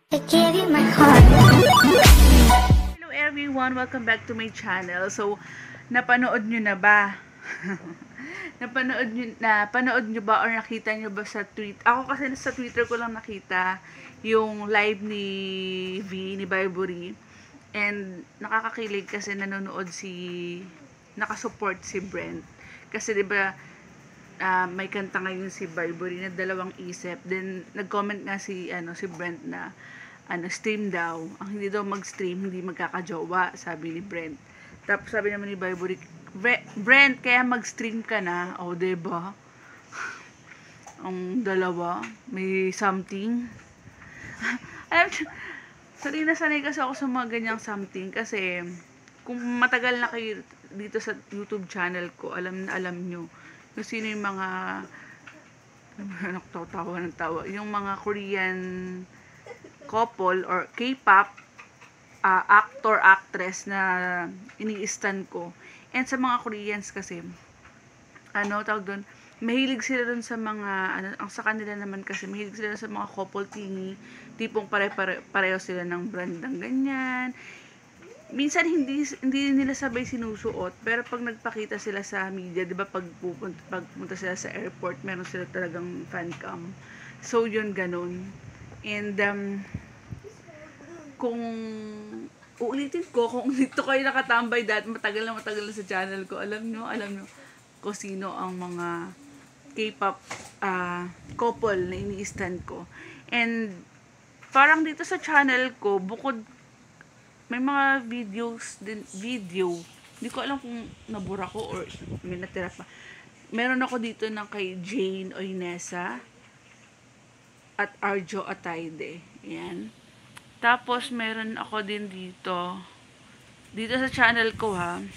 I gave you my heart. Hello everyone, welcome back to my channel. So, napanood nyo na ba? Napanood nyo ba or nakita nyo ba sa tweet? Ako kasi sa Twitter ko lang nakita yung live ni V, ni Vibory. And nakakakilig kasi nakasupport si Brent. Kasi 'di ba may kanta ngayon si Vibory na Dalawang Isip. Then nag-comment nga si Brent na stream daw. Ang hindi daw mag-stream, hindi magkakajowa, sabi ni Brent. Tapos sabi naman ni Vibory, Brent, kaya mag-stream ka na. O, diba? Ang dalawa, may something. Alam, sanay kasi ako sa mga ganyang something. Kasi, kung matagal na kayo dito sa YouTube channel ko, alam nyo, kung sino yung mga, tawa ng tawa, yung mga Korean couple or K-pop actor, actress na ini-stan ko. And sa mga Koreans kasi, tawag doon, mahilig sila doon sa mga, ang sa kanila naman kasi, mahilig sila sa mga couple tingi, tipong pareho sila ng brand ng ganyan. Minsan hindi nila sabay sinusuot, pero pag nagpakita sila sa media, 'di ba, pag punta sila sa airport, meron sila talagang fan cam. So yun, ganun. And kung uulitin ko, kung dito kayo nakatambay dahil matagal na sa channel ko, alam nyo kung sino ang mga K-pop couple na ini-stan ko. And parang dito sa channel ko, bukod may mga video, hindi ko alam kung nabura ko or may natira pa. Meron ako dito ng kay Jane Oinesa at Arjo Atayde. Yan. Tapos, meron ako din dito sa channel ko,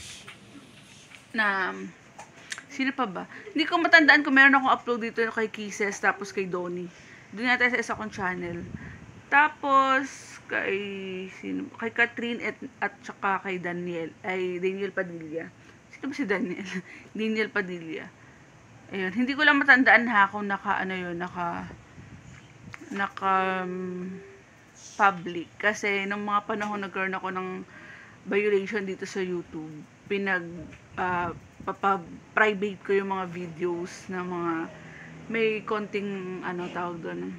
na, sino pa ba? Hindi ko matandaan kung meron akong upload dito kay Kisses, tapos kay Donnie. Doon natin sa isa kong channel. Tapos, kay Catherine at saka kay Daniel Padilla. Sino ba si Daniel? Daniel Padilla. Ayun, hindi ko lang matandaan kung naka public. Kasi nung mga panahon nagkaroon ako ng violation dito sa YouTube, private ko yung mga videos na mga may konting tawag doon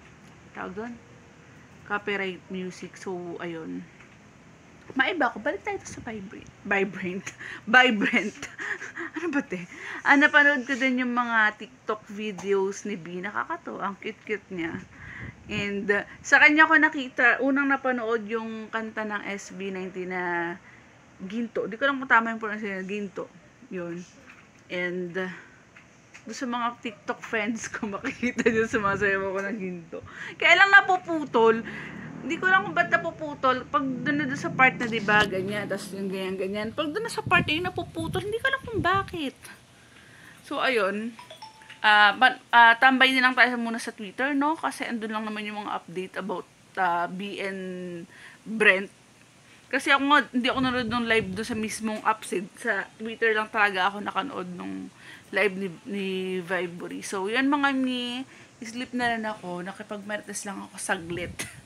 copyright music. So ayun, maiba ko, balik tayo sa Vibrant. Ano ba te? Napanood ko din yung mga TikTok videos ni B. Nakakatawa, ang cute niya. And sa kanya ko nakita, unang napanood yung kanta ng SB19 na Ginto. Di ko lang matama yung pronunciation, Ginto. Yun. And doon sa mga TikTok friends ko, makikita nyo sumasayaw ako ng Ginto. Kaya lang napuputol. Hindi ko lang kung ba't napuputol. Pag doon na sa part na, diba, ganyan, tapos yung ganyan. Pag doon na sa part na yung napuputol, hindi ko lang kung bakit. So, ayun. Tambay nilang tayo muna sa Twitter, no? Kasi andun lang naman yung mga update about B and Brent. Kasi ako nga, hindi ako nanood ng live doon sa mismong upsid. Sa Twitter lang talaga ako nakanood nung live ni Vibory. So, yan mga sleep na rin ako. Nakipag-marites lang ako saglit.